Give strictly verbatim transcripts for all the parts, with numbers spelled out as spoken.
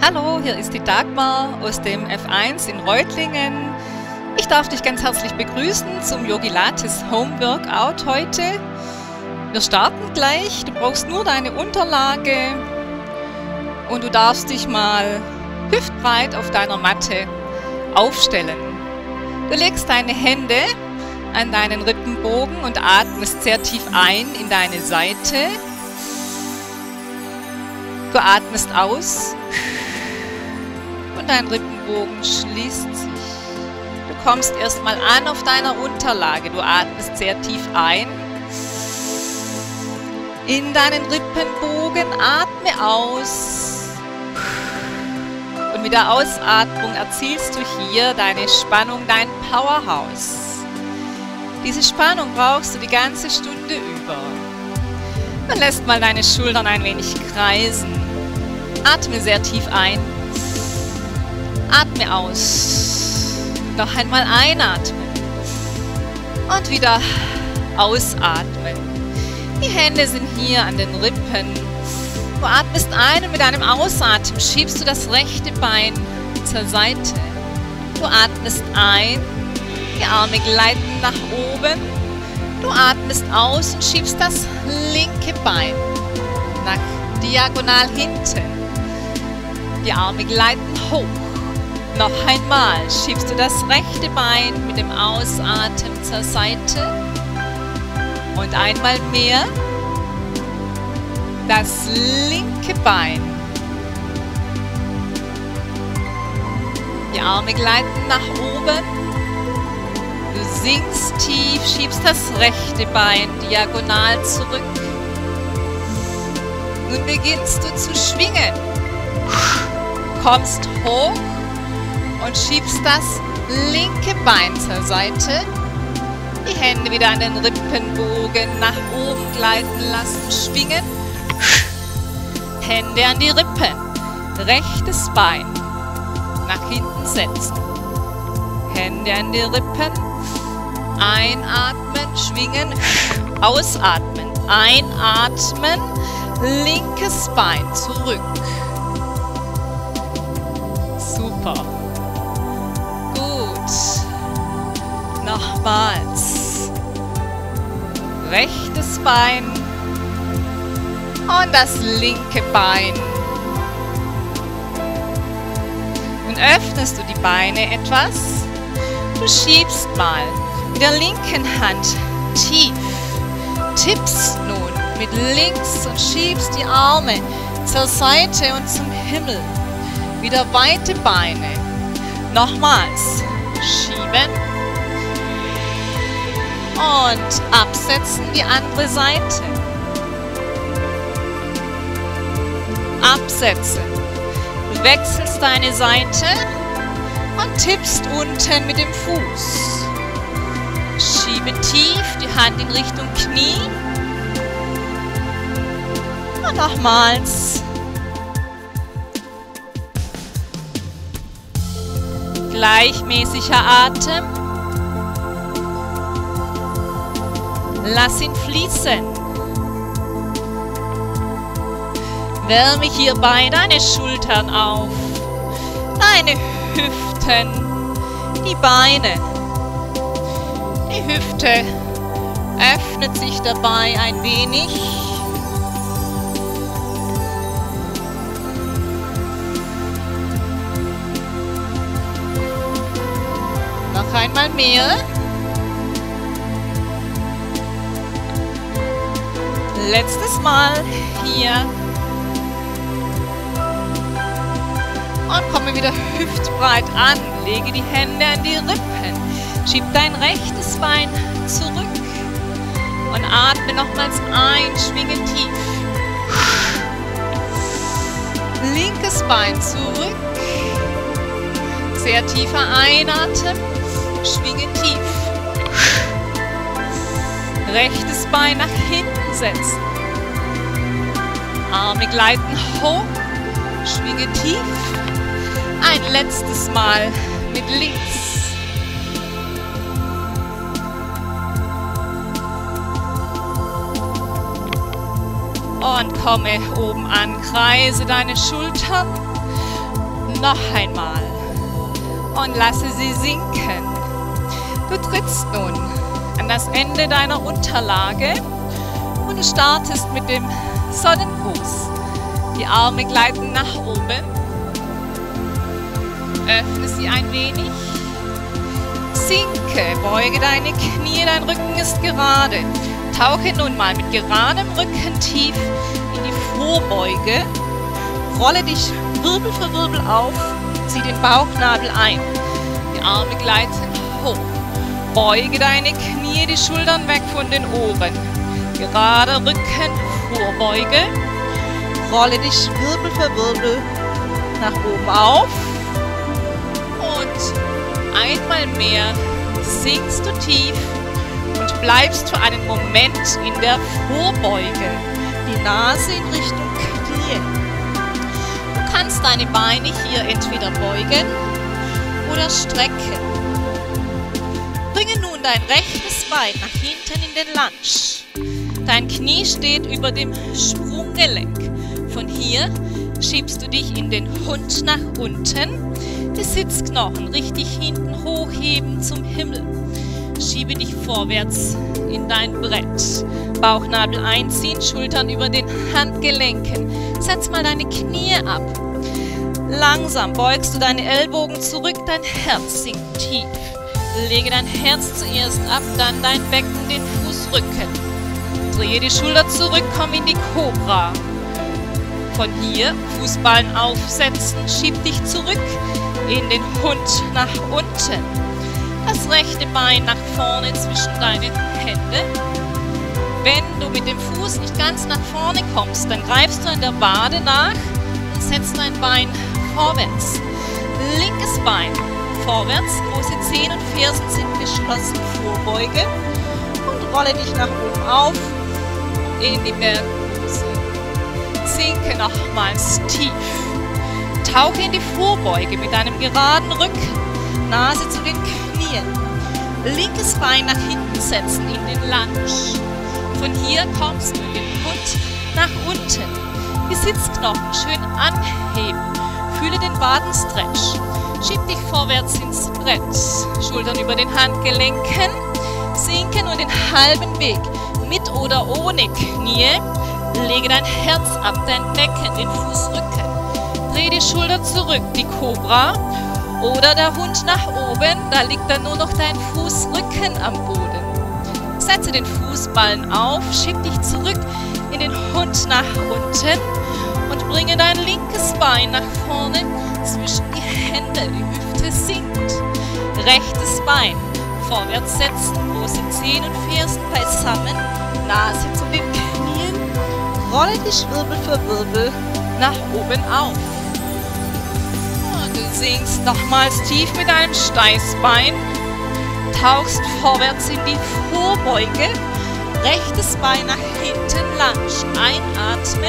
Hallo, hier ist die Dagmar aus dem F eins in Reutlingen. Ich darf dich ganz herzlich begrüßen zum Yogilates Home Workout heute. Wir starten gleich. Du brauchst nur deine Unterlage und du darfst dich mal hüftbreit auf deiner Matte aufstellen. Du legst deine Hände an deinen Rippenbogen und atmest sehr tief ein in deine Seite. Du atmest aus und dein Rippenbogen schließt sich. Du kommst erstmal an auf deiner Unterlage. Du atmest sehr tief ein in deinen Rippenbogen, atme aus. Und mit der Ausatmung erzielst du hier deine Spannung, dein Powerhouse. Diese Spannung brauchst du die ganze Stunde über. Dann lässt mal deine Schultern ein wenig kreisen. Atme sehr tief ein. Atme aus. Noch einmal einatmen. Und wieder ausatmen. Die Hände sind hier an den Rippen. Du atmest ein und mit einem Ausatmen schiebst du das rechte Bein zur Seite. Du atmest ein. Die Arme gleiten nach oben. Du atmest aus und schiebst das linke Bein nach diagonal hinten. Die Arme gleiten hoch. Noch einmal schiebst du das rechte Bein mit dem Ausatmen zur Seite. Und einmal mehr das linke Bein. Die Arme gleiten nach oben. Du sinkst tief, schiebst das rechte Bein diagonal zurück. Nun beginnst du zu schwingen. Kommst hoch und schiebst das linke Bein zur Seite. Die Hände wieder an den Rippenbogen nach oben gleiten lassen, schwingen. Hände an die Rippen. Rechtes Bein nach hinten setzen. Hände an die Rippen. Einatmen, schwingen, ausatmen, einatmen, linkes Bein zurück. Super. Gut. Nochmals. Rechtes Bein und das linke Bein. Nun öffnest du die Beine etwas. Du schiebst mal mit der linken Hand tief, tippst nun mit links und schiebst die Arme zur Seite und zum Himmel. Wieder weite Beine. Nochmals schieben und absetzen die andere Seite. Absetzen. Du wechselst deine Seite und tippst unten mit dem Fuß. Schiebe tief die Hand in Richtung Knie. Und nochmals. Gleichmäßiger Atem. Lass ihn fließen. Wärme hierbei deine Schultern auf, deine Hüften, die Beine. Die Hüfte öffnet sich dabei ein wenig. Noch einmal mehr. Letztes Mal hier. Und komme wieder hüftbreit an. Lege die Hände an die Rippen. Schieb dein rechtes Bein zurück. Und atme nochmals ein. Schwinge tief. Linkes Bein zurück. Sehr tiefer Einatmen. Schwinge tief. Rechtes Bein nach hinten setzen. Arme gleiten hoch. Schwinge tief. Ein letztes Mal mit links. Und komme oben an, kreise deine Schultern Noch einmal. Und lasse sie sinken. Du trittst nun an das Ende deiner Unterlage und du startest mit dem Sonnengruß. Die Arme gleiten nach oben. Öffne sie ein wenig. Sinke, beuge deine Knie, dein Rücken ist gerade. Tauche nun mal mit geradem Rücken tief in die Vorbeuge. Rolle dich Wirbel für Wirbel auf, zieh den Bauchnabel ein. Die Arme gleiten hoch. Beuge deine Knie, die Schultern weg von den Ohren. Gerade Rücken, Vorbeuge. Rolle dich Wirbel für Wirbel nach oben auf. Und einmal mehr sinkst du tief und bleibst für einen Moment in der Vorbeuge. Die Nase in Richtung Knie. Du kannst deine Beine hier entweder beugen oder strecken. Bringe nun dein rechtes Bein nach hinten in den Lunge. Dein Knie steht über dem Sprunggelenk. Von hier schiebst du dich in den Hund nach unten. Die Sitzknochen richtig hinten hochheben zum Himmel. Schiebe dich vorwärts in dein Brett. Bauchnabel einziehen, Schultern über den Handgelenken. Setz mal deine Knie ab. Langsam beugst du deine Ellbogen zurück, dein Herz sinkt tief. Lege dein Herz zuerst ab, dann dein Becken, den Fußrücken. Drehe die Schulter zurück, komm in die Cobra. Von hier Fußballen aufsetzen, schieb dich zurück in den Hund nach unten. Das rechte Bein nach vorne zwischen deine Hände. Wenn du mit dem Fuß nicht ganz nach vorne kommst, dann greifst du an der Wade nach und setzt dein Bein vorwärts. Linkes Bein vorwärts, große Zehen und Fersen sind geschlossen, Vorbeuge und rolle dich nach oben auf in die Bergpose. Sinke nochmals tief. Tauche in die Vorbeuge mit einem geraden Rücken, Nase zu den Knien. Linkes Bein nach hinten setzen in den Lunge. Von hier kommst du in den Hund nach unten. Die Sitzknochen schön anheben. Fühle den Wadenstretch. Schieb dich vorwärts ins Brett. Schultern über den Handgelenken. Sinke nur den halben Weg. Mit oder ohne Knie. Lege dein Herz ab, dein Becken, den Fußrücken. Dreh die Schulter zurück, die Cobra. Oder der Hund nach oben. Da liegt dann nur noch dein Fußrücken am Boden. Setze den Fußballen auf, schieb dich zurück in den Hund nach unten und bringe dein linkes Bein nach vorne zwischen die Hände. Die Hüfte sinkt. Rechtes Bein vorwärts setzen, große Zehen und Fersen beisammen, Nase zu den Knien, rolle dich Wirbel für Wirbel nach oben auf. Und du sinkst nochmals tief mit einem Steißbein, tauchst vorwärts in die Vorbeuge, rechtes Bein nach hinten, Lunge, einatmen,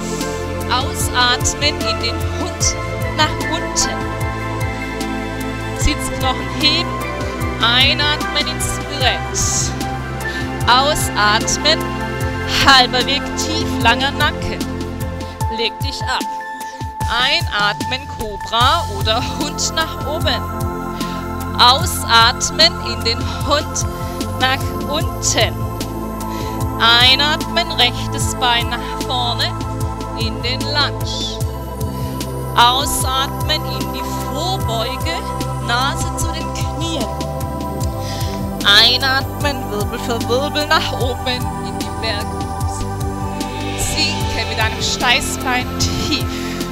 ausatmen in den Hund nach unten. Sitzknochen heben, einatmen ins Brett, ausatmen, halber Weg tief, langer Nacken, leg dich ab. Einatmen, Cobra oder Hund nach oben. Ausatmen in den Hund nach unten. Einatmen, rechtes Bein nach vorne in den Lunge. Ausatmen in die Vorbeuge, Nase zu den Knien. Einatmen, Wirbel für Wirbel nach oben in die Bergpose. Sinke mit einem Steißbein tief.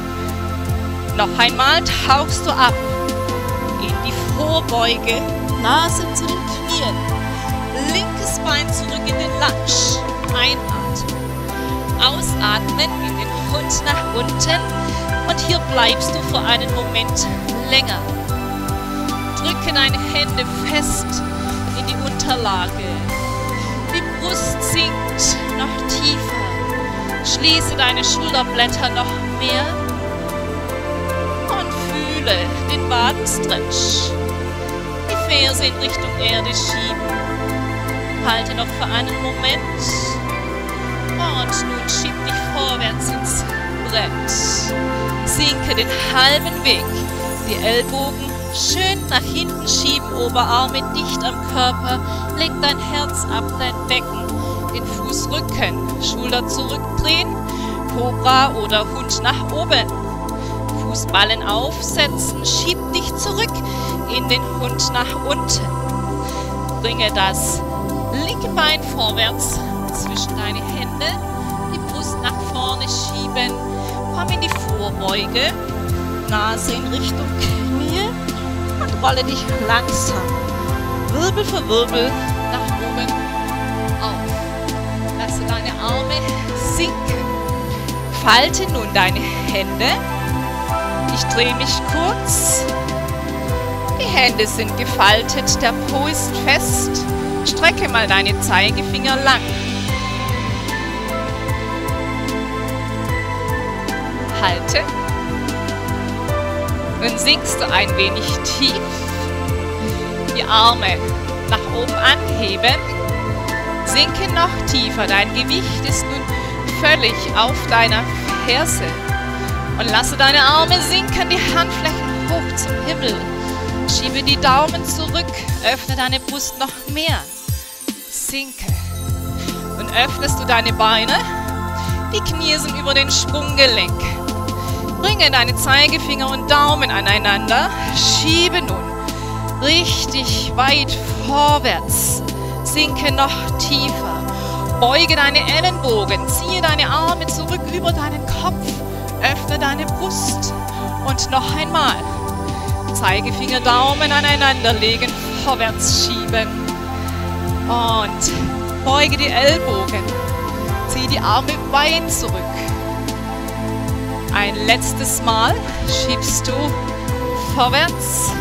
Noch einmal tauchst du ab in die Vorbeuge, Nase zu den Knien. Linkes Bein zurück in den Lunge. Einatmen. Ausatmen in den Hund nach unten. Und hier bleibst du für einen Moment länger. Drücke deine Hände fest in die Unterlage. Die Brust sinkt noch tiefer. Schließe deine Schulterblätter noch mehr. Und fühle den Wadenstretch. Die Ferse in Richtung Erde schieben. Halte noch für einen Moment. Und nun schieb dich vorwärts ins Brett. Sinke den halben Weg. Die Ellbogen schön nach hinten schieben, Oberarme dicht am Körper. Leg dein Herz ab, dein Becken, den Fußrücken. Schulter zurückdrehen, Cobra oder Hund nach oben. Fußballen aufsetzen, schieb dich zurück in den Hund nach unten. Bringe das linke Bein vorwärts zwischen deine Hände, die Brust nach vorne schieben, komm in die Vorbeuge, Nase in Richtung Knie und rolle dich langsam, Wirbel für Wirbel nach oben auf. Lasse deine Arme sinken. Falte nun deine Hände. Ich drehe mich kurz. Die Hände sind gefaltet, der Po ist fest. Strecke mal deine Zeigefinger lang. Halte. Nun sinkst du ein wenig tief. Die Arme nach oben anheben. Sinke noch tiefer. Dein Gewicht ist nun völlig auf deiner Ferse. Und lasse deine Arme sinken, die Handflächen hoch zum Himmel. Schiebe die Daumen zurück, öffne deine Brust noch mehr. Sinke. Und öffnest du deine Beine, die Knie sind über den Sprunggelenk. Bringe deine Zeigefinger und Daumen aneinander, schiebe nun richtig weit vorwärts. Sinke noch tiefer. Beuge deine Ellenbogen, ziehe deine Arme zurück über deinen Kopf. Öffne deine Brust und noch einmal. Zeigefinger, Daumen aneinander legen, vorwärts schieben. Und beuge die Ellbogen. Zieh die Arme weit zurück. Ein letztes Mal schiebst du vorwärts.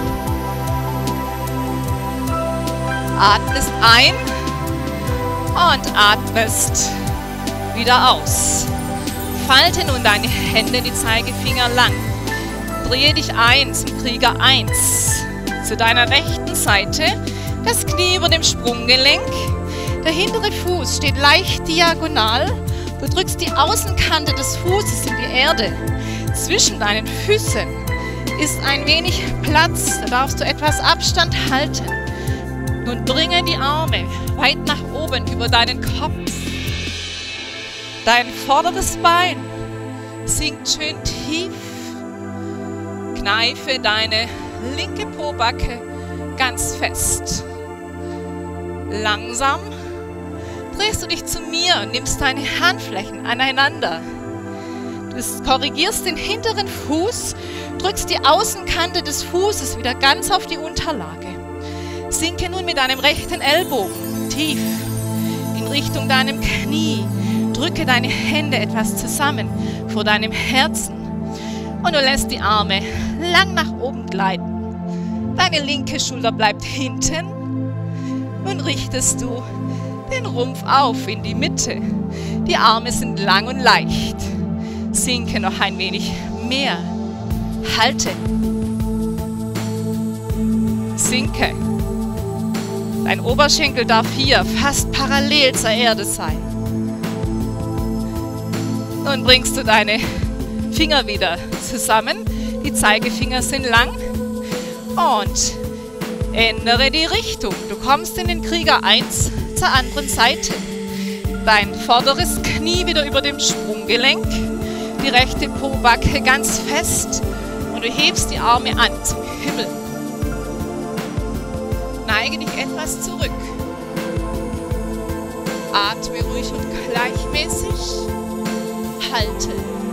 Atmest ein und atmest wieder aus. Falte nun deine Hände, die Zeigefinger lang. Drehe dich ein zum Krieger eins. Zu deiner rechten Seite, das Knie über dem Sprunggelenk. Der hintere Fuß steht leicht diagonal. Du drückst die Außenkante des Fußes in die Erde. Zwischen deinen Füßen ist ein wenig Platz. Da darfst du etwas Abstand halten. Nun bringe die Arme weit nach oben über deinen Kopf. Dein vorderes Bein sinkt schön tief. Kneife deine linke Pobacke ganz fest. Langsam drehst du dich zu mir und nimmst deine Handflächen aneinander. Du korrigierst den hinteren Fuß, drückst die Außenkante des Fußes wieder ganz auf die Unterlage. Sinke nun mit deinem rechten Ellbogen tief in Richtung deinem Knie. Drücke deine Hände etwas zusammen vor deinem Herzen und du lässt die Arme lang nach oben gleiten. Deine linke Schulter bleibt hinten. Nun richtest du den Rumpf auf in die Mitte. Die Arme sind lang und leicht. Sinke noch ein wenig mehr. Halte. Sinke. Dein Oberschenkel darf hier fast parallel zur Erde sein. Nun bringst du deine Finger wieder zusammen. Die Zeigefinger sind lang. Und ändere die Richtung. Du kommst in den Krieger eins zur anderen Seite. Dein vorderes Knie wieder über dem Sprunggelenk. Die rechte Pobacke ganz fest. Und du hebst die Arme an zum Himmel. Neige dich etwas zurück. Atme ruhig und gleichmäßig. Halte.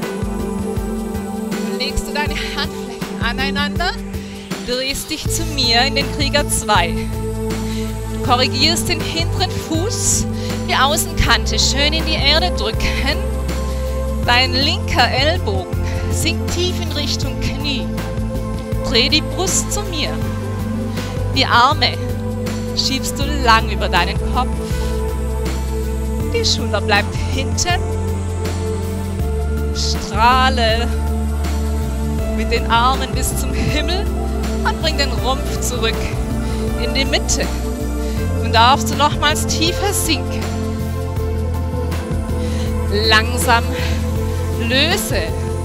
Nun legst du deine Handflächen aneinander, drehst dich zu mir in den Krieger zwei. Du korrigierst den hinteren Fuß, die Außenkante schön in die Erde drücken. Dein linker Ellbogen sinkt tief in Richtung Knie. Dreh die Brust zu mir. Die Arme schiebst du lang über deinen Kopf. Die Schulter bleibt hinten. Strahle mit den Armen bis zum Himmel und bring den Rumpf zurück in die Mitte. Nun darfst du nochmals tiefer sinken. Langsam löse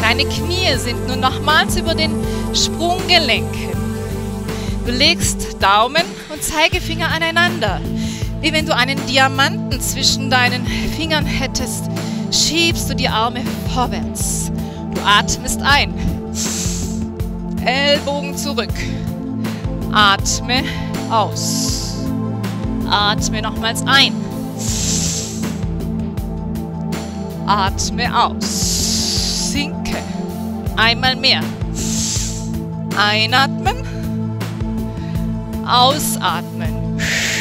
Deine Knie sind nun nochmals über den Sprunggelenken. Du legst Daumen und Zeigefinger aneinander. Wie wenn du einen Diamanten zwischen deinen Fingern hättest, schiebst du die Arme vorwärts. Du atmest ein. Ellbogen zurück. Atme aus. Atme nochmals ein. Atme aus. Sinke. Einmal mehr. Einatmen. Ausatmen.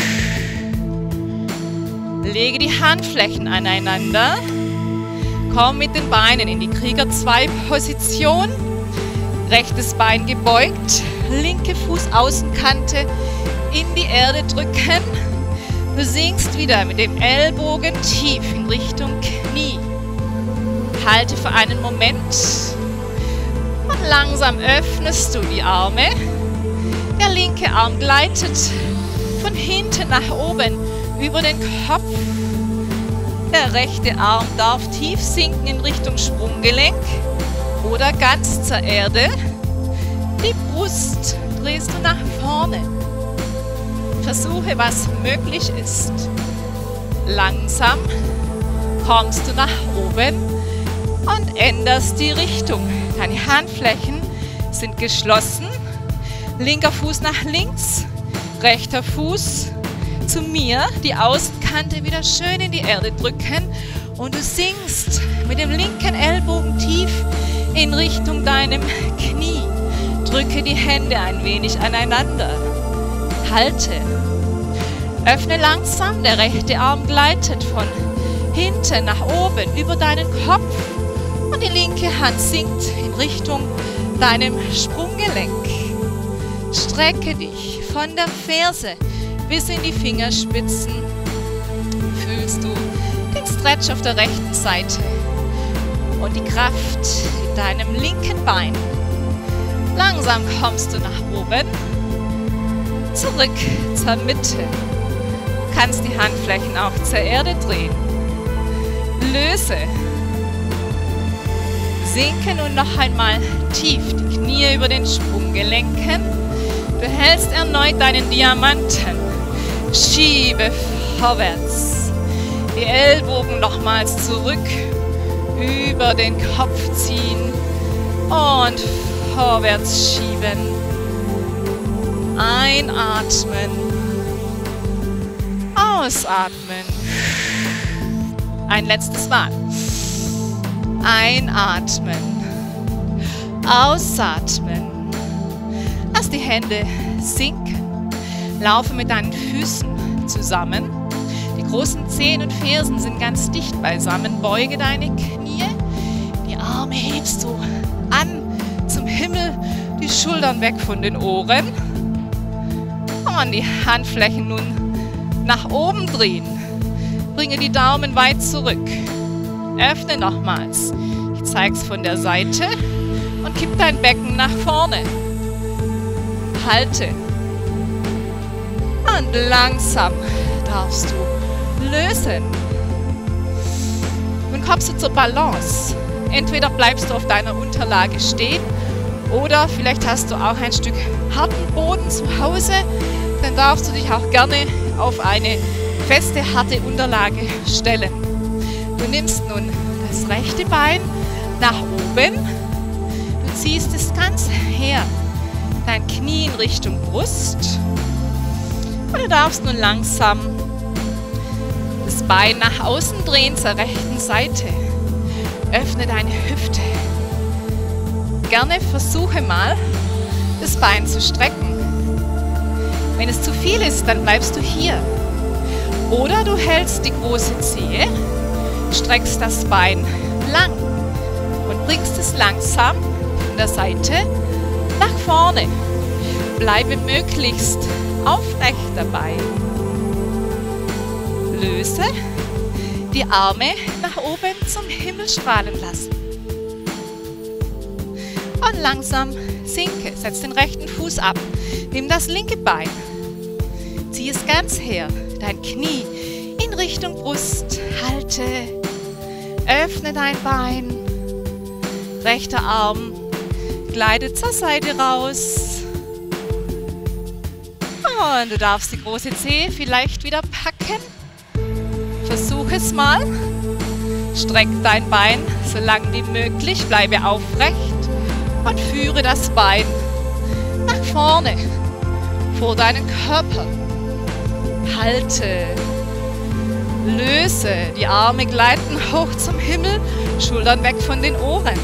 Lege die Handflächen aneinander. Komm mit den Beinen in die Krieger zwei Position. Rechtes Bein gebeugt. Linke Fußaußenkante in die Erde drücken. Du sinkst wieder mit dem Ellbogen tief in Richtung Knie. Halte für einen Moment und langsam öffnest du die Arme. Der linke Arm gleitet von hinten nach oben über den Kopf. Der rechte Arm darf tief sinken in Richtung Sprunggelenk oder ganz zur Erde. Die Brust drehst du nach vorne. Versuche, was möglich ist. Langsam kommst du nach oben und änderst die Richtung. Deine Handflächen sind geschlossen. Linker Fuß nach links, rechter Fuß zu mir. Die Außenkante wieder schön in die Erde drücken. Und du sinkst mit dem linken Ellbogen tief in Richtung deinem Knie. Drücke die Hände ein wenig aneinander. Halte. Öffne langsam. Der rechte Arm gleitet von hinten nach oben über deinen Kopf. Und die linke Hand sinkt in Richtung deinem Sprunggelenk. Strecke dich von der Ferse bis in die Fingerspitzen. Fühlst du den Stretch auf der rechten Seite und die Kraft in deinem linken Bein. Langsam kommst du nach oben, zurück zur Mitte. Du kannst die Handflächen auch zur Erde drehen. Löse. Sinke nun noch einmal tief die Knie über den Sprunggelenken. Du hältst erneut deinen Diamanten. Schiebe vorwärts. Die Ellbogen nochmals zurück. Über den Kopf ziehen. Und vorwärts schieben. Einatmen. Ausatmen. Ein letztes Mal. Einatmen. Ausatmen. Lass die Hände sinken. Laufe mit deinen Füßen zusammen. Die großen Zehen und Fersen sind ganz dicht beisammen. Beuge deine Knie. Die Arme hebst du an zum Himmel. Die Schultern weg von den Ohren. Und die Handflächen nun nach oben drehen. Bringe die Daumen weit zurück. Öffne nochmals. Ich zeige es von der Seite und kipp dein Becken nach vorne. Halte. Und langsam darfst du lösen. Nun kommst du zur Balance. Entweder bleibst du auf deiner Unterlage stehen oder vielleicht hast du auch ein Stück harten Boden zu Hause. Dann darfst du dich auch gerne auf eine feste, harte Unterlage stellen. Du nimmst nun das rechte Bein nach oben. Du ziehst es ganz her. Dein Knie in Richtung Brust. Und du darfst nun langsam das Bein nach außen drehen zur rechten Seite. Öffne deine Hüfte. Gerne versuche mal, das Bein zu strecken. Wenn es zu viel ist, dann bleibst du hier. Oder du hältst die große Zehe, streckst das Bein lang und bringst es langsam von der Seite nach vorne. Bleibe möglichst aufrecht dabei. Löse, die Arme nach oben zum Himmel strahlen lassen. Und langsam sinke, setz den rechten Fuß ab, nimm das linke Bein, zieh es ganz her, dein Knie in Richtung Brust, halte, öffne dein Bein, Rechter Arm gleitet zur Seite raus. Und du darfst die große Zehe vielleicht wieder packen. Versuch es mal. Streck dein Bein so lang wie möglich. Bleibe aufrecht und führe das Bein nach vorne vor deinen Körper. Halte. Löse. Die Arme gleiten hoch zum Himmel. Schultern weg von den Ohren.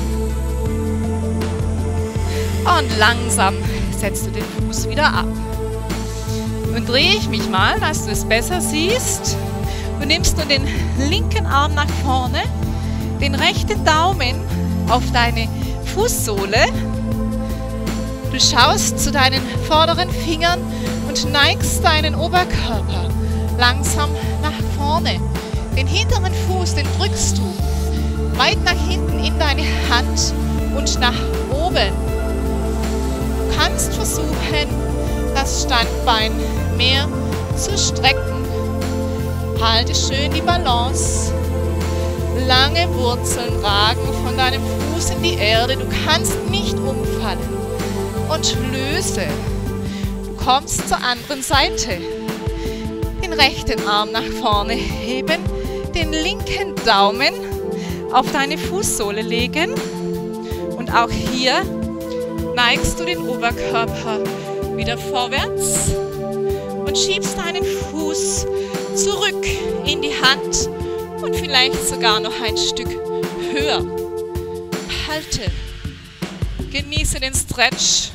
Und langsam setzt du den Fuß wieder ab. Und drehe ich mich mal, dass du es besser siehst. Du nimmst nun den linken Arm nach vorne, den rechten Daumen auf deine Fußsohle. Du schaust zu deinen vorderen Fingern und neigst deinen Oberkörper langsam nach vorne. Den hinteren Fuß, den drückst du weit nach hinten in deine Hand und nach oben. Du kannst versuchen, das Standbein mehr zu strecken. Halte schön die Balance. Lange Wurzeln ragen von deinem Fuß in die Erde. Du kannst nicht umfallen. Und löse. Du kommst zur anderen Seite. Den rechten Arm nach vorne heben. Den linken Daumen auf deine Fußsohle legen. Und auch hier neigst du den Oberkörper wieder vorwärts und schiebst deinen Fuß zurück in die Hand und vielleicht sogar noch ein Stück höher. Halte. Genieße den Stretch.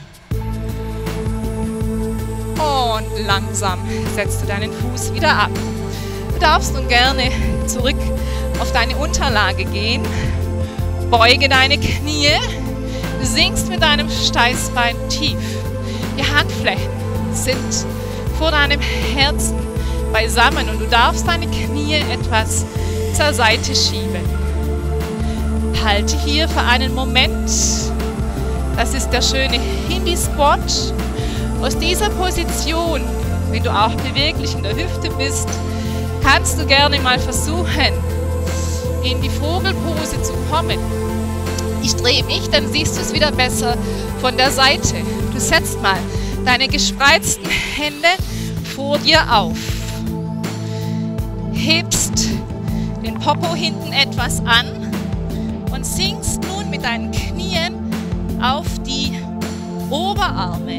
Und langsam setzt du deinen Fuß wieder ab. Du darfst nun gerne zurück auf deine Unterlage gehen. Beuge deine Knie. Du sinkst mit deinem Steißbein tief. Die Handflächen sind vor deinem Herzen beisammen und du darfst deine Knie etwas zur Seite schieben. Halte hier für einen Moment. Das ist der schöne Hindi-Squat. Aus dieser Position, wenn du auch beweglich in der Hüfte bist, kannst du gerne mal versuchen, in die Vogelpose zu kommen. Ich drehe mich, dann siehst du es wieder besser von der Seite. Du setzt mal deine gespreizten Hände vor dir auf. Hebst den Popo hinten etwas an und sinkst nun mit deinen Knien auf die Oberarme.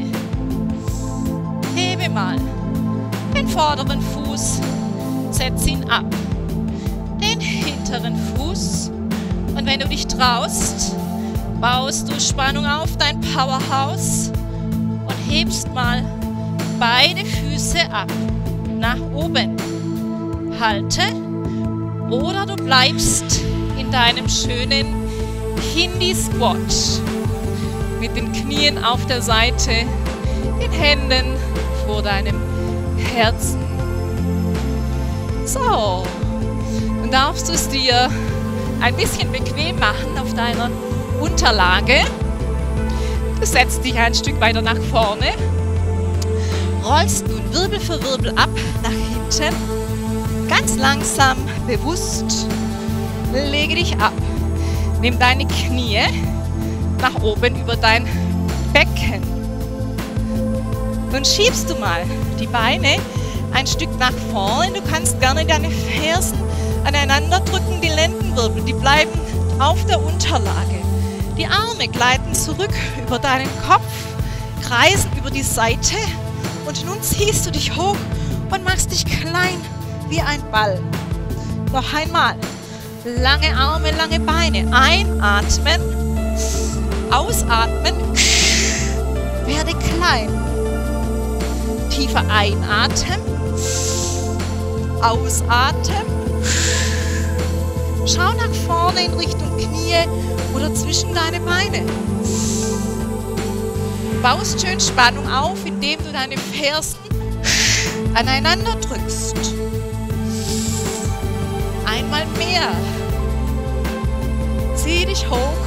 Hebe mal den vorderen Fuß, setz ihn ab. Den hinteren Fuß. Und wenn du dich traust, baust du Spannung auf dein Powerhouse und hebst mal beide Füße ab, nach oben. Halte oder du bleibst in deinem schönen Hindi-Squat mit den Knien auf der Seite, den Händen vor deinem Herzen. So, und darfst du es dir ein bisschen bequem machen auf deiner Unterlage. Du setzt dich ein Stück weiter nach vorne, rollst nun Wirbel für Wirbel ab nach hinten, ganz langsam, bewusst, lege dich ab. Nimm deine Knie nach oben über dein Becken. Nun schiebst du mal die Beine ein Stück nach vorne. Du kannst gerne deine Fersen aneinander drücken, die Lendenwirbel, die bleiben auf der Unterlage. Die Arme gleiten zurück über deinen Kopf, kreisen über die Seite und nun ziehst du dich hoch und machst dich klein wie ein Ball. Noch einmal. Lange Arme, lange Beine. Einatmen, ausatmen, werde klein. Tiefer einatmen, ausatmen. Schau nach vorne in Richtung Knie oder zwischen deine Beine. Baust schön Spannung auf, indem du deine Fersen aneinander drückst. Einmal mehr. Zieh dich hoch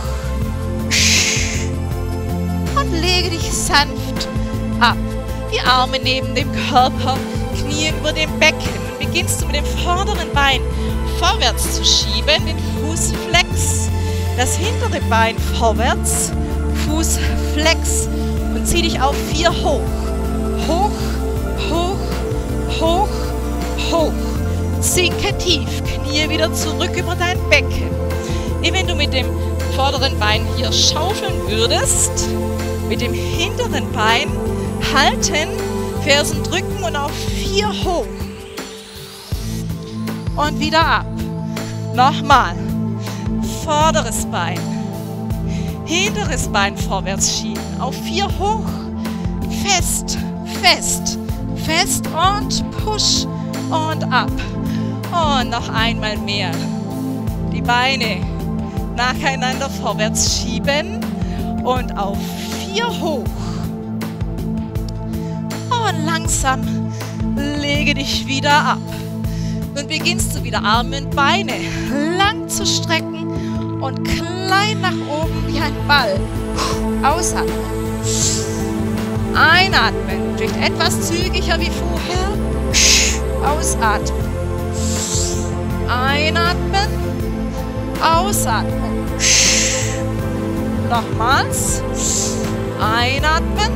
und lege dich sanft ab. Die Arme neben dem Körper, Knie über dem Becken. Und beginnst du mit dem vorderen Bein vorwärts zu schieben, den Fußflex das hintere Bein vorwärts, Fuß flex und zieh dich auf vier hoch. Hoch, hoch, hoch, hoch. Sinke tief, Knie wieder zurück über dein Becken. Wie wenn du mit dem vorderen Bein hier schaufeln würdest, mit dem hinteren Bein halten, Fersen drücken und auf vier hoch. Und wieder ab. Nochmal. Vorderes Bein. Hinteres Bein vorwärts schieben. Auf vier hoch. Fest, fest, fest und push und ab. Und noch einmal mehr. Die Beine nacheinander vorwärts schieben und auf vier hoch. Und langsam lege dich wieder ab. Nun beginnst du wieder Arme und Beine lang zu strecken und klein nach oben wie ein Ball. Ausatmen. Einatmen. Vielleicht etwas zügiger wie vorher. Ausatmen. Einatmen. Ausatmen. Nochmals. Einatmen.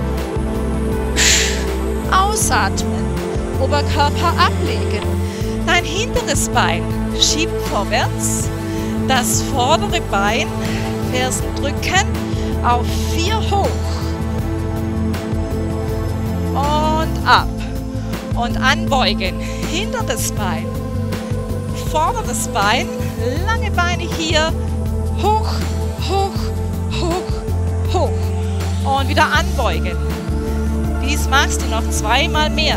Ausatmen. Oberkörper ablegen. Dein hinteres Bein schiebt vorwärts. Das vordere Bein, Fersen drücken, auf vier hoch. Und ab. Und anbeugen. Hinteres Bein. Vorderes Bein. Lange Beine hier. Hoch, hoch, hoch, hoch. Und wieder anbeugen. Dies machst du noch zweimal mehr.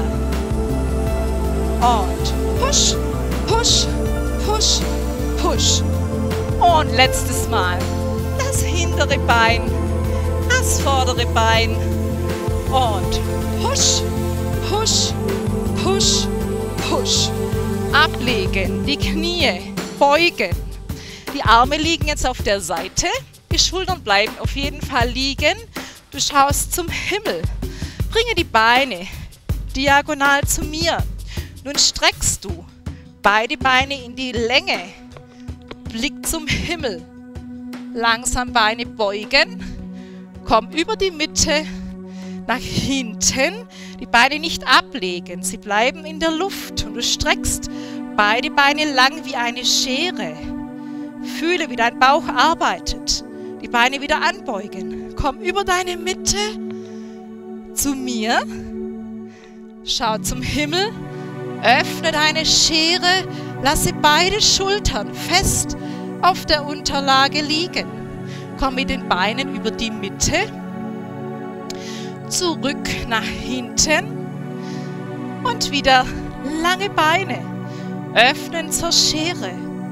Und push, push, push, push. Und letztes Mal. Das hintere Bein, das vordere Bein. Und push, push, push, push. Ablegen, die Knie beugen. Die Arme liegen jetzt auf der Seite. Die Schultern bleiben auf jeden Fall liegen. Du schaust zum Himmel. Bringe die Beine diagonal zu mir. Nun streckst du beide Beine in die Länge. Blick zum Himmel. Langsam Beine beugen. Komm über die Mitte nach hinten. Die Beine nicht ablegen. Sie bleiben in der Luft. Und du streckst beide Beine lang wie eine Schere. Fühle, wie dein Bauch arbeitet. Die Beine wieder anbeugen. Komm über deine Mitte zu mir. Schau zum Himmel. Öffne deine Schere. Lasse beide Schultern fest auf der Unterlage liegen. Komm mit den Beinen über die Mitte. Zurück nach hinten. Und wieder lange Beine. Öffnen zur Schere.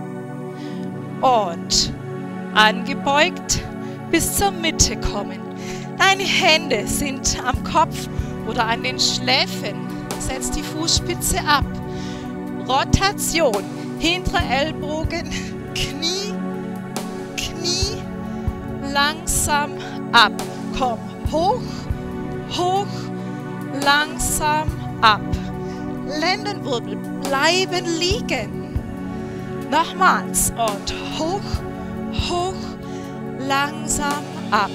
Und angebeugt bis zur Mitte kommen. Deine Hände sind am Kopf oder an den Schläfen. Setz die Fußspitze ab. Rotation. Hinterer Ellbogen. Knie. Knie. Langsam ab. Komm. Hoch. Hoch. Langsam ab. Lendenwirbel bleiben liegen. Nochmals. Und hoch. Hoch. Langsam ab.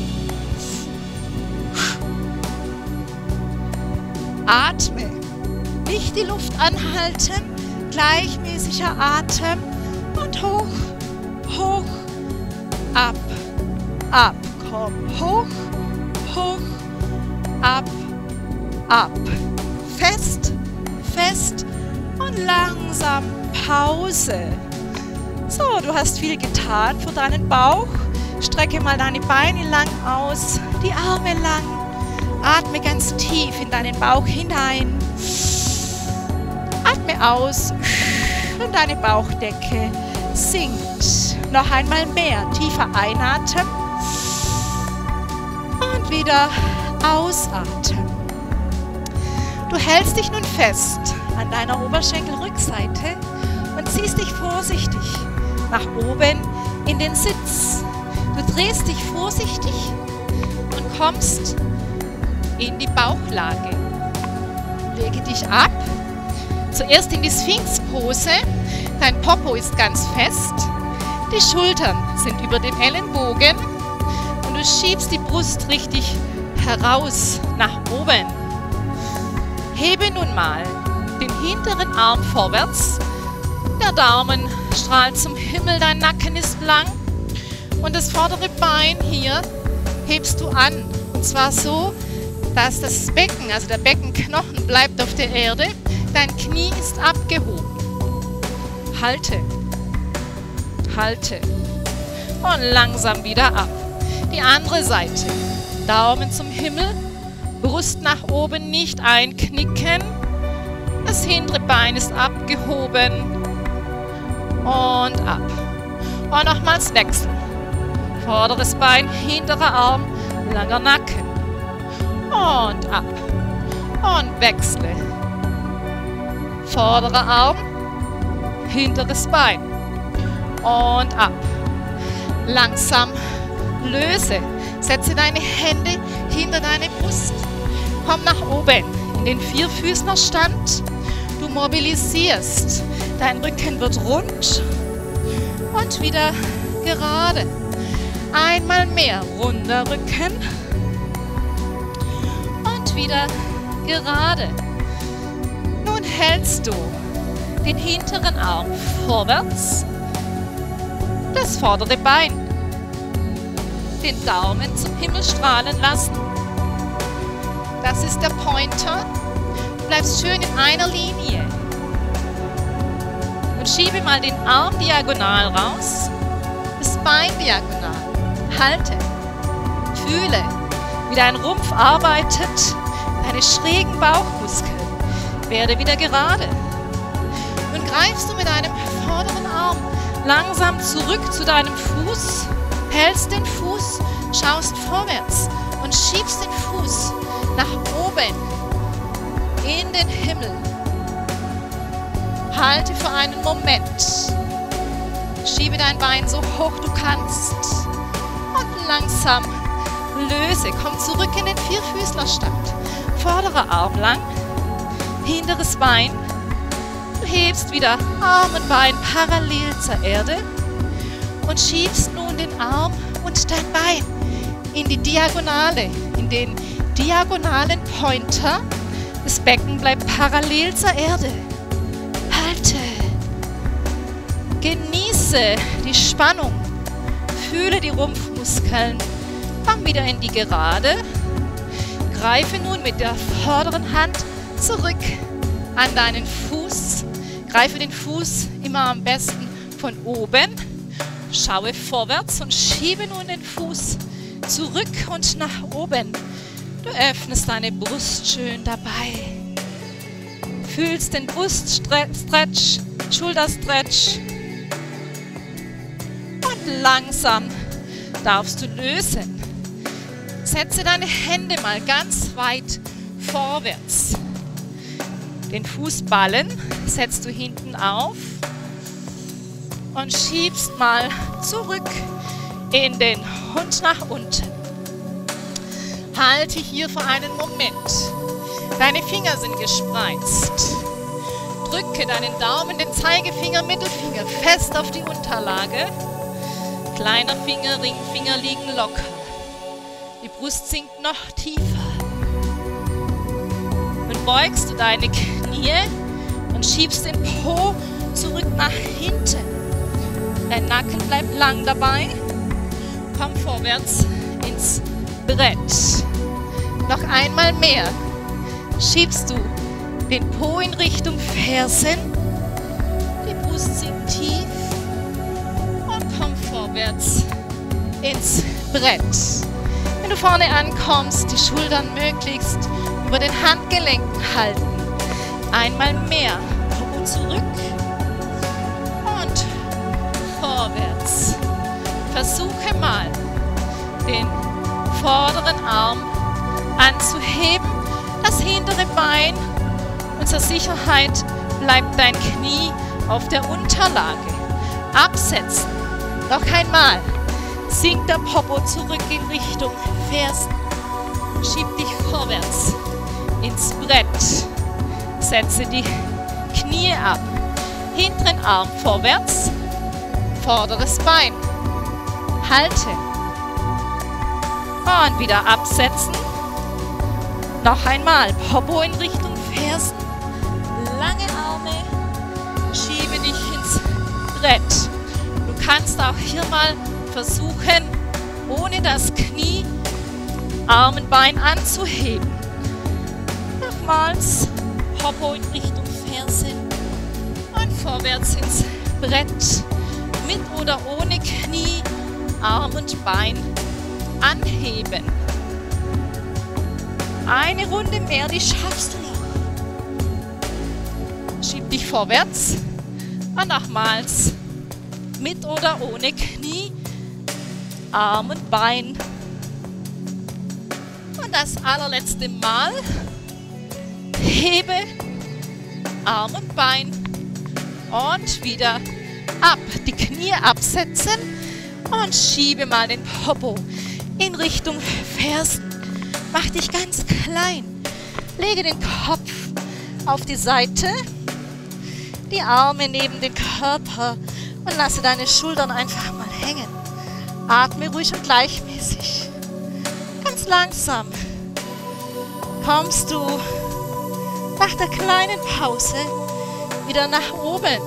Atme. Nicht die Luft anhalten. Gleichmäßiger Atem. Und hoch, hoch, ab, ab. Komm, hoch, hoch, ab, ab. Fest, fest und langsam Pause. So, du hast viel getan für deinen Bauch. Strecke mal deine Beine lang aus, die Arme lang. Atme ganz tief in deinen Bauch hinein. Atme aus und deine Bauchdecke sinkt. Noch einmal mehr. Tiefer einatmen und wieder ausatmen. Du hältst dich nun fest an deiner Oberschenkelrückseite und ziehst dich vorsichtig nach oben in den Sitz. Du drehst dich vorsichtig und kommst in die Bauchlage. Lege dich ab. Zuerst in die Sphinxpose. Dein Popo ist ganz fest. Die Schultern sind über den Ellenbogen und du schiebst die Brust richtig heraus nach oben. Hebe nun mal den hinteren Arm vorwärts. Der Daumen strahlt zum Himmel, dein Nacken ist lang und das vordere Bein hier hebst du an. Und zwar so, dass das Becken, also der Beckenknochen bleibt auf der Erde, dein Knie ist abgehoben. Halte, halte und langsam wieder ab. Die andere Seite, Daumen zum Himmel, Brust nach oben, nicht einknicken. Das hintere Bein ist abgehoben und ab. Und nochmals wechseln. Vorderes Bein, hinterer Arm, langer Nacken. Und ab. Und wechsle. Vorderer Arm, hinteres Bein. Und ab. Langsam löse. Setze deine Hände hinter deine Brust. Komm nach oben in den Vierfüßlerstand. Du mobilisierst. Dein Rücken wird rund und wieder gerade. Einmal mehr runder Rücken und wieder gerade. Nun hältst du den hinteren Arm vorwärts, das vordere Bein, den Daumen zum Himmel strahlen lassen. Das ist der Pointer. Du bleibst schön in einer Linie. Und schiebe mal den Arm diagonal raus, das Bein diagonal. Halte, fühle, wie dein Rumpf arbeitet, deine schrägen Bauchmuskeln. Werde wieder gerade. Nun greifst du mit deinem vorderen Arm langsam zurück zu deinem Fuß, hältst den Fuß, schaust vorwärts und schiebst den Fuß nach oben in den Himmel. Halte für einen Moment. Schiebe dein Bein so hoch du kannst. Und langsam löse. Komm zurück in den Vierfüßlerstand. Vorderer Arm lang. Hinteres Bein. Du hebst wieder Arm und Bein parallel zur Erde. Und schiebst nun den Arm und dein Bein in die Diagonale. In den diagonalen Pointer. Das Becken bleibt parallel zur Erde. Halte. Genieße die Spannung. Fühle die Rumpfmuskeln. Komm wieder in die Gerade. Greife nun mit der vorderen Hand zurück an deinen Fuß. Greife den Fuß immer am besten von oben. Schaue vorwärts und schiebe nun den Fuß zurück und nach oben. Du öffnest deine Brust schön dabei. Fühlst den Bruststretch, Schulterstretch. Und langsam darfst du lösen. Setze deine Hände mal ganz weit vorwärts. Den Fußballen setzt du hinten auf und schiebst mal zurück in den Hund nach unten. Halte hier für einen Moment. Deine Finger sind gespreizt. Drücke deinen Daumen, den Zeigefinger, Mittelfinger fest auf die Unterlage. Kleiner Finger, Ringfinger liegen locker. Die Brust sinkt noch tiefer. Nun beugst du deine Knie und schiebst den Po zurück nach hinten. Dein Nacken bleibt lang dabei. Komm vorwärts ins Brett. Noch einmal mehr. Schiebst du den Po in Richtung Fersen. Die Brust sinkt tief. Und komm vorwärts ins Brett. Wenn du vorne ankommst, die Schultern möglichst über den Handgelenken halten. Einmal mehr. Po zurück. Und vorwärts. Versuche mal, den vorderen Arm anzuheben, das hintere Bein und zur Sicherheit bleibt dein Knie auf der Unterlage. Absetzen. Noch einmal. Sinkt der Popo zurück in Richtung Fersen. Schieb dich vorwärts ins Brett. Setze die Knie ab. Hinteren Arm vorwärts. vorderes Bein. Halte. Und wieder absetzen. Noch einmal. Popo in Richtung Fersen. Lange Arme. Schiebe dich ins Brett. Du kannst auch hier mal versuchen, ohne das Knie, Arm und Bein anzuheben. Nochmals. Popo in Richtung Ferse. Und vorwärts ins Brett. Mit oder ohne Knie, Arm und Bein anheben. Eine Runde mehr, die schaffst du noch. Schieb dich vorwärts. Und nochmals. Mit oder ohne Knie, Arm und Bein. Und das allerletzte Mal. Hebe Arm und Bein. Und wieder ab. Die Knie absetzen. Und schiebe mal den Popo in Richtung Fersen. Mach dich ganz klein. Lege den Kopf auf die Seite. Die Arme neben den Körper. Und lasse deine Schultern einfach mal hängen. Atme ruhig und gleichmäßig. Ganz langsam kommst du nach der kleinen Pause wieder nach oben.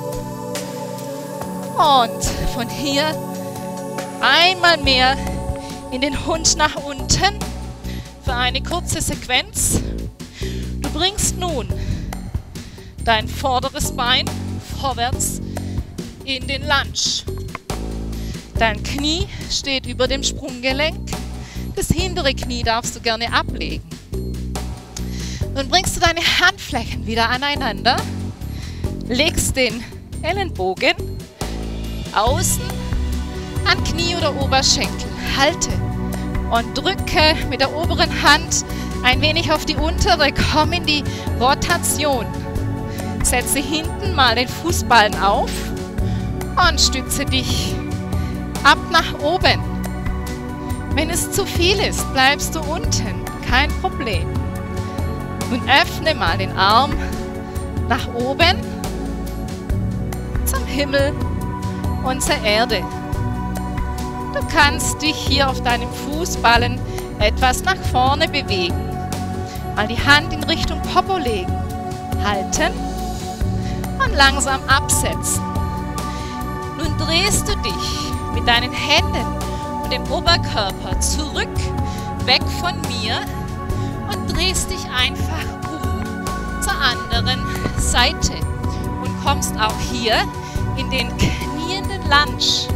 Und von hier einmal mehr in den Hund nach unten für eine kurze Sequenz. Du bringst nun dein vorderes Bein vorwärts in den Lunge. Dein Knie steht über dem Sprunggelenk. Das hintere Knie darfst du gerne ablegen. Nun bringst du deine Handflächen wieder aneinander, legst den Ellenbogen außen an Knie oder Oberschenkel. Halte und drücke mit der oberen Hand ein wenig auf die untere. Komm in die Rotation. Setze hinten mal den Fußballen auf und stütze dich ab nach oben. Wenn es zu viel ist, bleibst du unten. Kein Problem. Nun öffne mal den Arm nach oben zum Himmel und zur Erde. Du kannst dich hier auf deinem Fußballen etwas nach vorne bewegen. Mal die Hand in Richtung Popo legen. Halten und langsam absetzen. Nun drehst du dich mit deinen Händen und dem Oberkörper zurück, weg von mir und drehst dich einfach um zur anderen Seite und kommst auch hier in den knienden Lunge.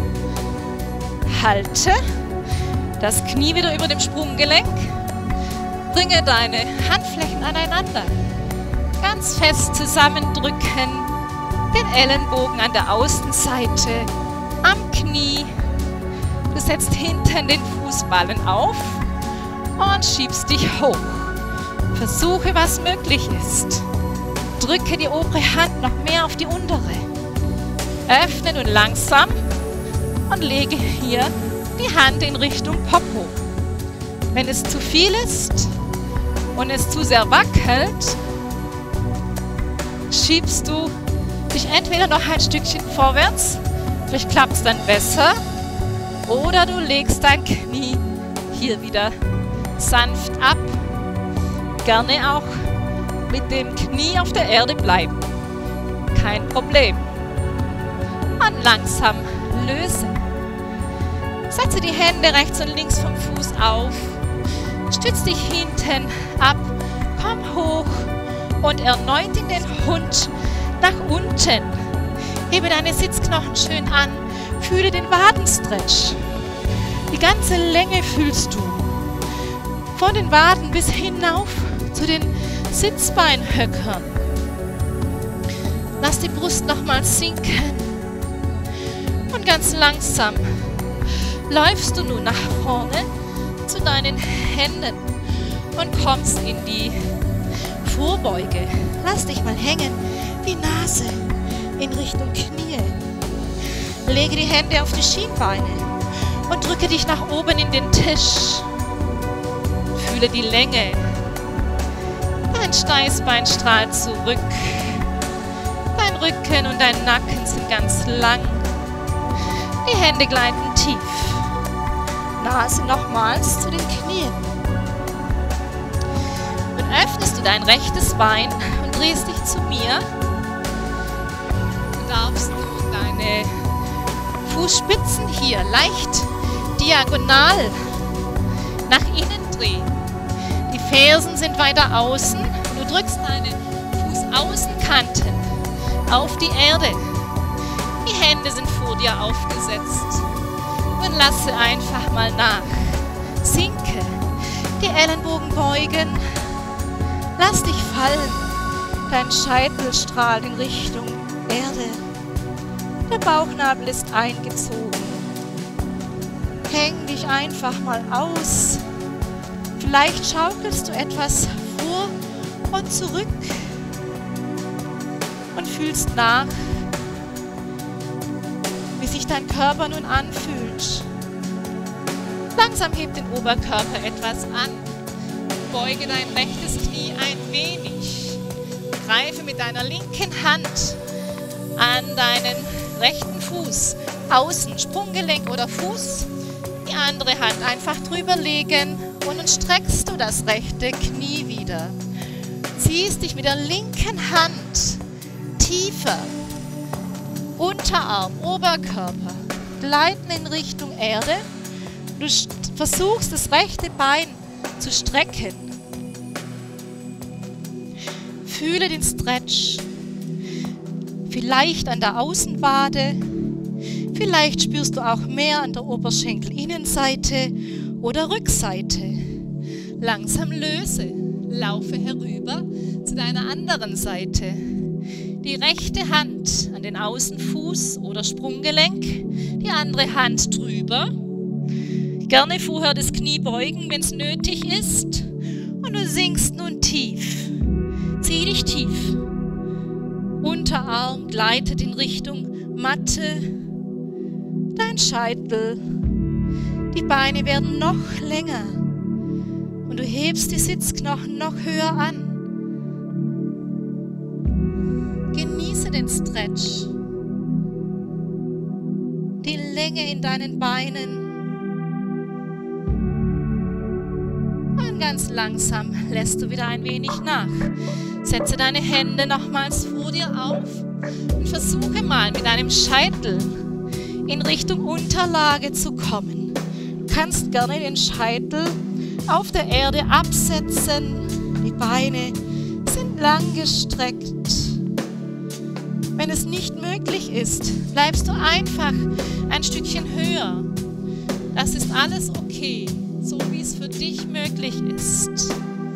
Halte das Knie wieder über dem Sprunggelenk, bringe deine Handflächen aneinander, ganz fest zusammendrücken, den Ellenbogen an der Außenseite, am Knie. Du setzt hinten den Fußballen auf und schiebst dich hoch. Versuche, was möglich ist. Drücke die obere Hand noch mehr auf die untere. Öffne nun langsam und lege hier die Hand in Richtung Popo. Wenn es zu viel ist und es zu sehr wackelt, schiebst du dich entweder noch ein Stückchen vorwärts, vielleicht klappt es dann besser, oder du legst dein Knie hier wieder sanft ab. Gerne auch mit dem Knie auf der Erde bleiben. Kein Problem. Und langsam lösen. Setze die Hände rechts und links vom Fuß auf. Stütz dich hinten ab. Komm hoch und erneut in den Hund nach unten. Hebe deine Sitzknochen schön an. Fühle den Wadenstretch. Die ganze Länge fühlst du. Von den Waden bis hinauf zu den Sitzbeinhöckern. Lass die Brust nochmal sinken. Und ganz langsam läufst du nun nach vorne zu deinen Händen und kommst in die Vorbeuge. Lass dich mal hängen, die Nase in Richtung Knie. Lege die Hände auf die Schienbeine und drücke dich nach oben in den Tisch. Fühle die Länge. Dein Steißbein strahlt zurück. Dein Rücken und dein Nacken sind ganz lang. Die Hände gleiten tief. Nase nochmals zu den Knien. Und öffnest du dein rechtes Bein und drehst dich zu mir. Du darfst deine Fußspitzen hier leicht diagonal nach innen drehen. Die Fersen sind weiter außen und du drückst deine Fußaußenkanten auf die Erde. Die Hände sind vor dir aufgesetzt und lasse einfach mal nach. Sinke, die Ellenbogen beugen, lass dich fallen. Dein Scheitel strahlt in Richtung Erde. Der Bauchnabel ist eingezogen. Häng dich einfach mal aus. Vielleicht schaukelst du etwas vor und zurück und fühlst nach, wie sich dein Körper nun anfühlt. Langsam heb den Oberkörper etwas an. Beuge dein rechtes Knie ein wenig. Greife mit deiner linken Hand an deinen rechten Fuß. Außen, Sprunggelenk oder Fuß. Die andere Hand einfach drüber legen und dann streckst du das rechte Knie wieder. Ziehst dich mit der linken Hand tiefer. Unterarm, Oberkörper gleiten in Richtung Erde. Du versuchst das rechte Bein zu strecken. Fühle den Stretch. Vielleicht an der Außenwade. Vielleicht spürst du auch mehr an der Oberschenkelinnenseite oder Rückseite. Langsam löse. Laufe herüber zu deiner anderen Seite. Die rechte Hand an den Außenfuß oder Sprunggelenk, die andere Hand drüber. Gerne vorher das Knie beugen, wenn es nötig ist. Und du sinkst nun tief. Zieh dich tief. Unterarm gleitet in Richtung Matte. Dein Scheitel. Die Beine werden noch länger. Und du hebst die Sitzknochen noch höher an. Genieße den Stretch. Die Länge in deinen Beinen. Und ganz langsam lässt du wieder ein wenig nach. Setze deine Hände nochmals vor dir auf und versuche mal mit deinem Scheitel in Richtung Unterlage zu kommen. Du kannst gerne den Scheitel auf der Erde absetzen. Die Beine sind lang gestreckt. Wenn es nicht möglich ist, bleibst du einfach ein Stückchen höher. Das ist alles okay, so wie es für dich möglich ist.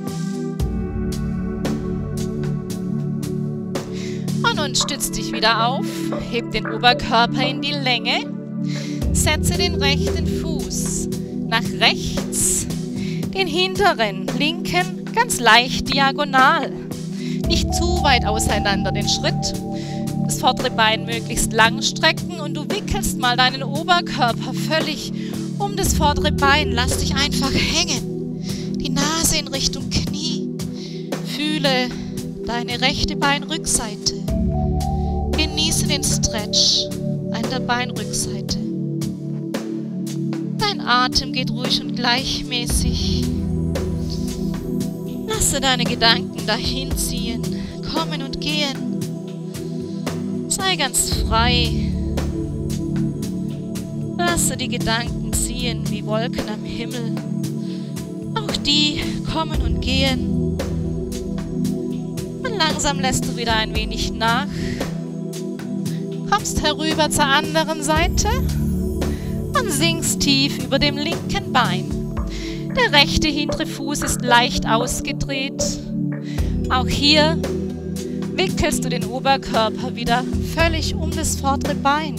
Und nun stütz dich wieder auf, heb den Oberkörper in die Länge, setze den rechten Fuß nach rechts, den hinteren, linken, ganz leicht diagonal. Nicht zu weit auseinander den Schritt. Das vordere Bein möglichst lang strecken und du wickelst mal deinen Oberkörper völlig um das vordere Bein. Lass dich einfach hängen. Die Nase in Richtung Knie. Fühle deine rechte Beinrückseite. Genieße den Stretch an der Beinrückseite. Dein Atem geht ruhig und gleichmäßig. Lasse deine Gedanken dahin ziehen, kommen und gehen. Sei ganz frei. Lasse die Gedanken ziehen wie Wolken am Himmel. Auch die kommen und gehen. Und langsam lässt du wieder ein wenig nach. Kommst herüber zur anderen Seite und sinkst tief über dem linken Bein. Der rechte hintere Fuß ist leicht ausgedreht. Auch hier wickelst du den Oberkörper wieder völlig um das vordere Bein.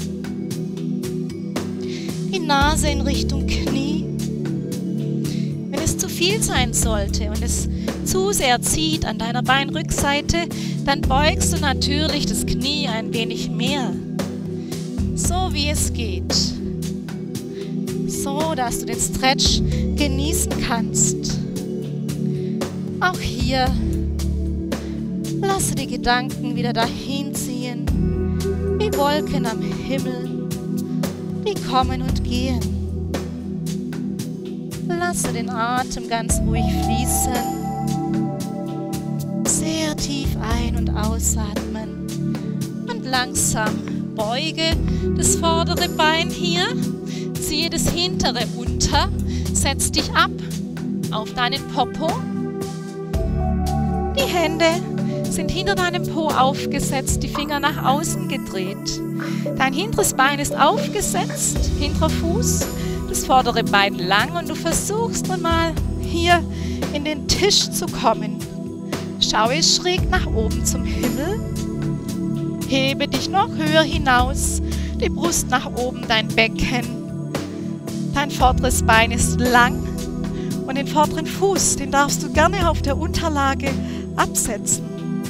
Die Nase in Richtung Knie. Wenn es zu viel sein sollte und es zu sehr zieht an deiner Beinrückseite, dann beugst du natürlich das Knie ein wenig mehr. So wie es geht. So, dass du den Stretch genießen kannst. Auch hier lasse die Gedanken wieder dahin ziehen, wie Wolken am Himmel. die kommen und gehen. Lasse den Atem ganz ruhig fließen. Sehr tief ein- und ausatmen. Und langsam beuge das vordere Bein hier. Ziehe das hintere unter. Setz dich ab auf deinen Popo. Die Hände sind hinter deinem Po aufgesetzt, die Finger nach außen gedreht. Dein hinteres Bein ist aufgesetzt, hinterer Fuß, das vordere Bein lang und du versuchst nun mal hier in den Tisch zu kommen. Schaue schräg nach oben zum Himmel. Hebe dich noch höher hinaus, die Brust nach oben, dein Becken. Dein vorderes Bein ist lang und den vorderen Fuß, den darfst du gerne auf der Unterlage absetzen.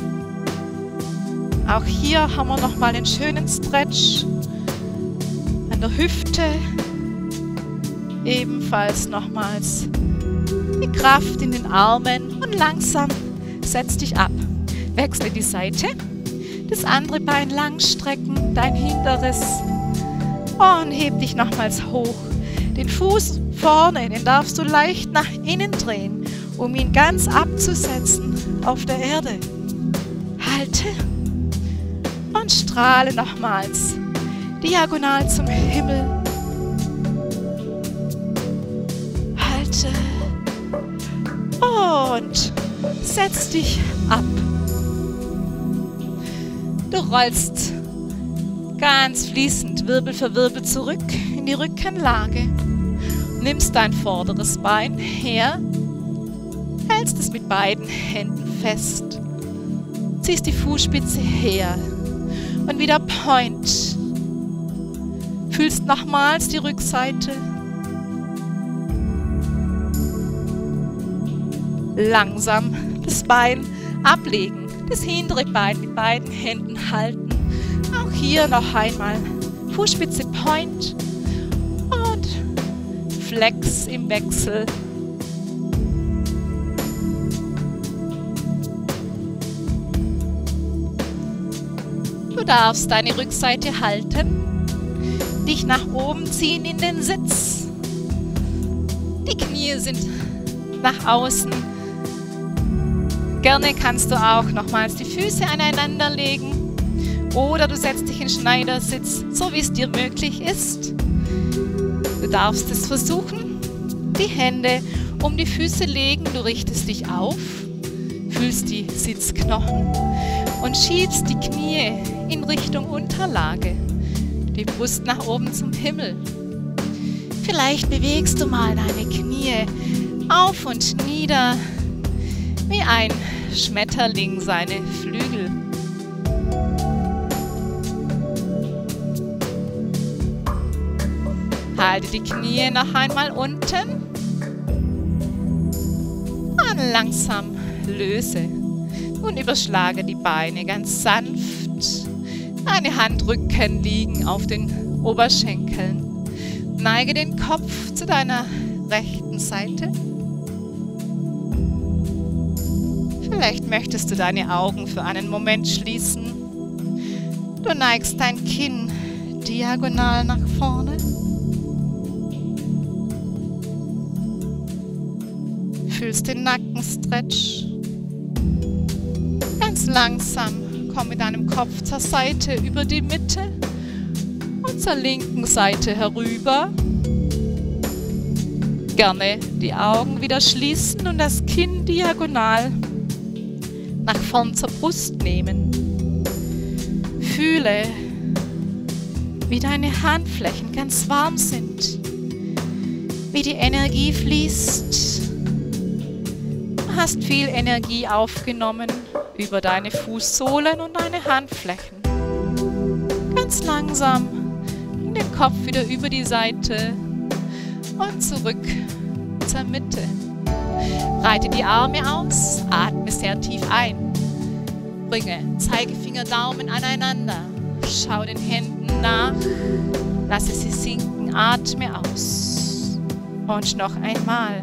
Auch hier haben wir nochmal einen schönen Stretch an der Hüfte. Ebenfalls nochmals die Kraft in den Armen und langsam setz dich ab. Wechsle die Seite, das andere Bein lang strecken, dein hinteres und heb dich nochmals hoch. Den Fuß vorne, den darfst du leicht nach innen drehen, um ihn ganz abzusetzen auf der Erde. Halte und strahle nochmals diagonal zum Himmel. Halte und setz dich ab. Du rollst ganz fließend Wirbel für Wirbel zurück in die Rückenlage. Nimmst dein vorderes Bein her, hältst es mit beiden Händen fest, ziehst die Fußspitze her und wieder Point. Fühlst nochmals die Rückseite. Langsam das Bein ablegen, das hintere Bein mit beiden Händen halten. Auch hier noch einmal Fußspitze Point und Flex im Wechsel. Du darfst deine Rückseite halten, dich nach oben ziehen in den Sitz. Die Knie sind nach außen. Gerne kannst du auch nochmals die Füße aneinander legen oder du setzt dich in Schneidersitz, so wie es dir möglich ist. Du darfst es versuchen, die Hände um die Füße legen, du richtest dich auf, fühlst die Sitzknochen und schiebst die Knie in Richtung Unterlage, die Brust nach oben zum Himmel. Vielleicht bewegst du mal deine Knie auf und nieder, wie ein Schmetterling seine Flügel. Halte die Knie noch einmal unten und langsam löse und überschlage die Beine ganz sanft. Deine Handrücken liegen auf den Oberschenkeln. Neige den Kopf zu deiner rechten Seite. Vielleicht möchtest du deine Augen für einen Moment schließen. Du neigst dein Kinn diagonal nach vorne. Fühlst den Nackenstretch. Ganz langsam komm mit deinem Kopf zur Seite über die Mitte und zur linken Seite herüber. Gerne die Augen wieder schließen und das Kinn diagonal nach vorn zur Brust nehmen. Fühle, wie deine Handflächen ganz warm sind, wie die Energie fließt. Du hast viel Energie aufgenommen über deine Fußsohlen und deine Handflächen. Ganz langsam bring den Kopf wieder über die Seite und zurück zur Mitte. Breite die Arme aus, atme sehr tief ein. Bringe Zeigefinger, Daumen aneinander. Schau den Händen nach, lasse sie sinken, atme aus. Und noch einmal.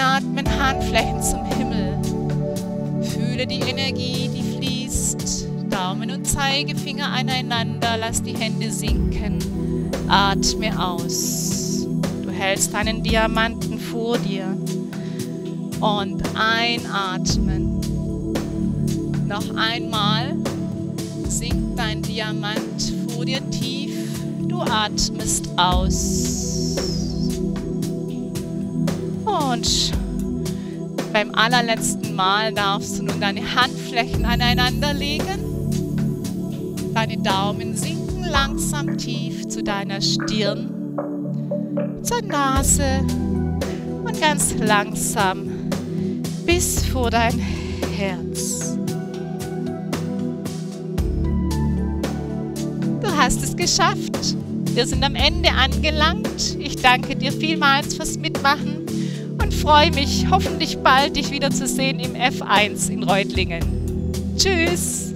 Einatmen, Handflächen zum Himmel. Fühle die Energie, die fließt. Daumen und Zeigefinger aneinander, lass die Hände sinken, atme aus. Du hältst deinen Diamanten vor dir und einatmen. Noch einmal sinkt dein Diamant vor dir tief, du atmest aus. Und beim allerletzten Mal darfst du nun deine Handflächen aneinander legen. Deine Daumen sinken langsam tief zu deiner Stirn, zur Nase und ganz langsam bis vor dein Herz. Du hast es geschafft. Wir sind am Ende angelangt. Ich danke dir vielmals fürs Mitmachen und freue mich, hoffentlich bald dich wiederzusehen im F eins in Reutlingen. Tschüss!